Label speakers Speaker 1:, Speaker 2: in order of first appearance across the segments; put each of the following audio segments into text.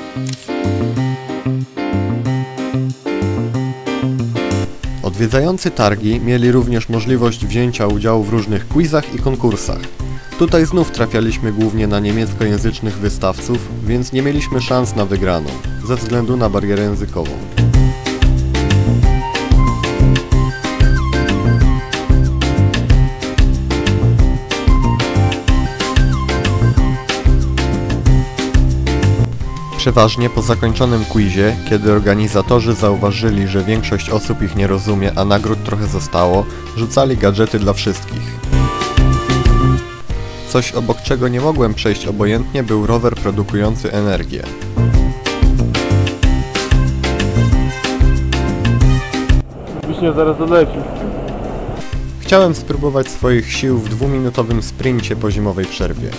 Speaker 1: Odwiedzający targi mieli również możliwość wzięcia udziału w różnych quizach i konkursach. Tutaj znów trafialiśmy głównie na niemieckojęzycznych wystawców, więc nie mieliśmy szans na wygraną, ze względu na barierę językową. Przeważnie po zakończonym quizie, kiedy organizatorzy zauważyli, że większość osób ich nie rozumie, a nagród trochę zostało, rzucali gadżety dla wszystkich. Coś, obok czego nie mogłem przejść obojętnie, był rower produkujący energię.
Speaker 2: Wiśnia zaraz odleci.
Speaker 1: Chciałem spróbować swoich sił w 2-minutowym sprincie po zimowej przerwie.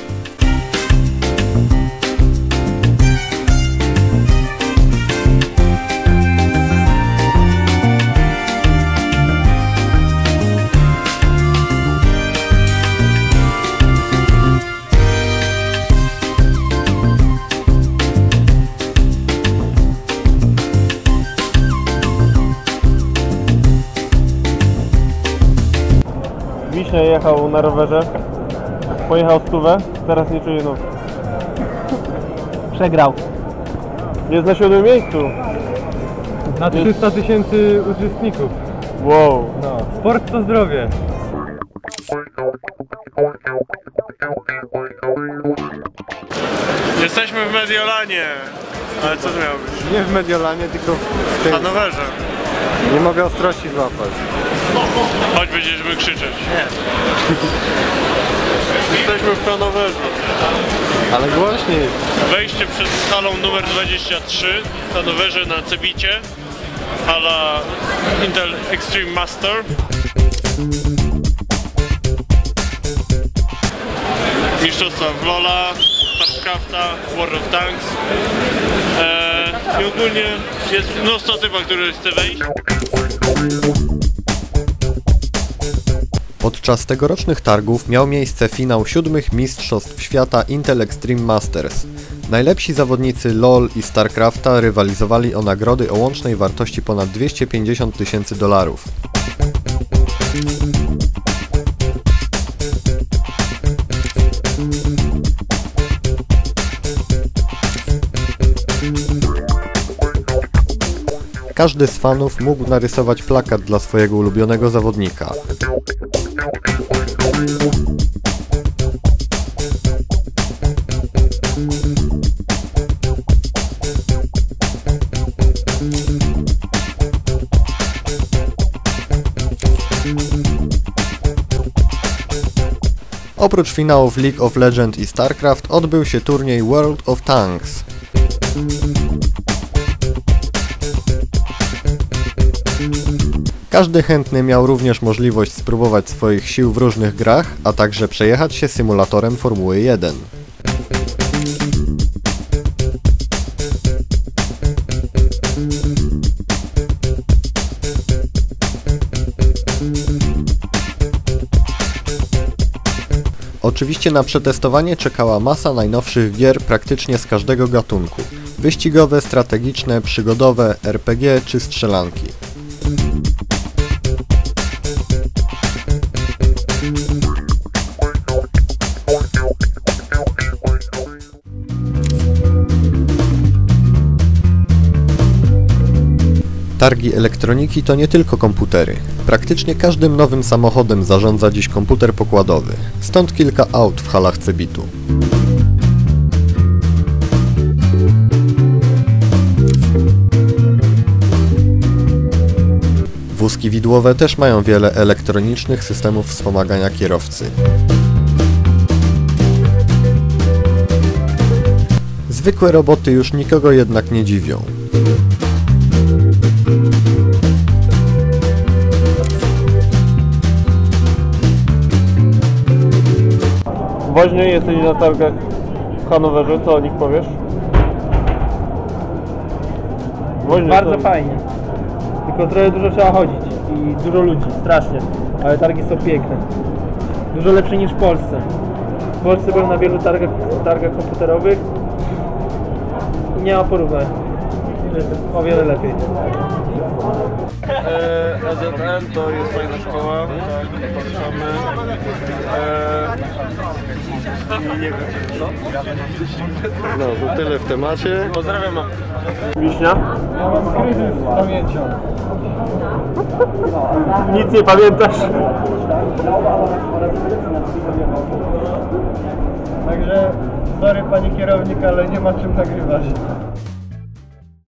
Speaker 2: Wiśnia jechał na rowerze, pojechał 100, teraz nie czuje nóg.
Speaker 3: Przegrał.
Speaker 2: Jest na 7. miejscu.
Speaker 3: Na 300 tysięcy uczestników.
Speaker 2: Wow.
Speaker 3: No. Sport to zdrowie.
Speaker 2: Jesteśmy w Mediolanie. Ale co to miało być?
Speaker 1: Nie w Mediolanie, tylko w tym.
Speaker 2: W Hanowerze.
Speaker 1: Nie mogę ostrości złapać.
Speaker 2: Chodź, będziemy krzyczeć. Nie. Jesteśmy w Hanowerze.
Speaker 1: Ale głośniej.
Speaker 2: Wejście przed halą numer 23 w Hanowerze na Cebicie. Hala Intel Extreme Master. Mistrzostwa w LoL'a, StarCrafta, World of Tanks. I ogólnie jest mnóstwo typa, który chce wejść.
Speaker 1: Podczas tegorocznych targów miał miejsce finał 7. Mistrzostw Świata Intel Extreme Masters. Najlepsi zawodnicy LoL i StarCrafta rywalizowali o nagrody o łącznej wartości ponad $250 000. Każdy z fanów mógł narysować plakat dla swojego ulubionego zawodnika. Oprócz finałów League of Legends i StarCraft odbył się turniej World of Tanks. Każdy chętny miał również możliwość spróbować swoich sił w różnych grach, a także przejechać się symulatorem Formuły 1. Oczywiście na przetestowanie czekała masa najnowszych gier praktycznie z każdego gatunku. Wyścigowe, strategiczne, przygodowe, RPG czy strzelanki. Targi elektroniki to nie tylko komputery. Praktycznie każdym nowym samochodem zarządza dziś komputer pokładowy. Stąd kilka aut w halach Cebitu. Wózki widłowe też mają wiele elektronicznych systemów wspomagania kierowcy. Zwykłe roboty już nikogo jednak nie dziwią.
Speaker 2: Woźnie, jesteś na targach w Hanowerze, co o nich powiesz? Woźnie,
Speaker 3: Bardzo fajnie. Tylko trochę dużo trzeba chodzić i dużo ludzi, strasznie. Ale targi są piękne. Dużo lepsze niż w Polsce. W Polsce byłem na wielu targach komputerowych nie ma porównań. Jest o wiele lepiej.
Speaker 2: EZN to jest fajna szkoła, tak, polecamy. Nie wiem co.
Speaker 1: No, to tyle w temacie.
Speaker 2: Pozdrawiam.
Speaker 3: Wiśnia? Ja mam kryzys z pamięcią. Nic nie pamiętasz? Także sorry panie kierownik, ale nie ma czym nagrywać.